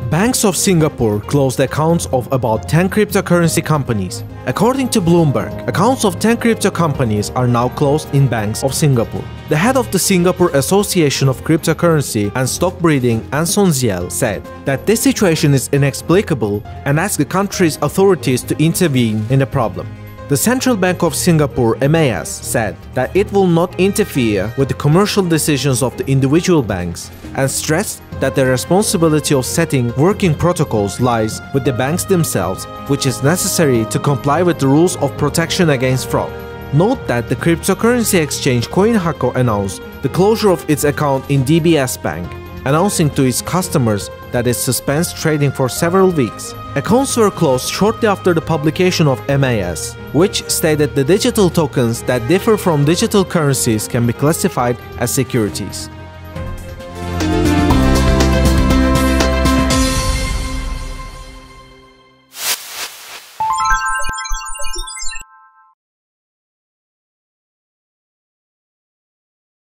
Banks of Singapore closed accounts of about 10 cryptocurrency companies. According to Bloomberg, accounts of 10 crypto companies are now closed in Banks of Singapore. The head of the Singapore Association of Cryptocurrency and Stockbreeding, Anson Ziel, said that this situation is inexplicable and asked the country's authorities to intervene in the problem. The Central Bank of Singapore (MAS) said that it will not interfere with the commercial decisions of the individual banks and stressed that the responsibility of setting working protocols lies with the banks themselves, which is necessary to comply with the rules of protection against fraud. Note that the cryptocurrency exchange CoinHako announced the closure of its account in DBS Bank, announcing to its customers that it suspends trading for several weeks. Accounts were closed shortly after the publication of MAS, which stated the digital tokens that differ from digital currencies can be classified as securities.